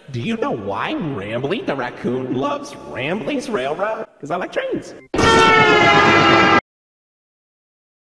Do you know why Rambley the Raccoon loves Rambley's Railroad? Because I like trains.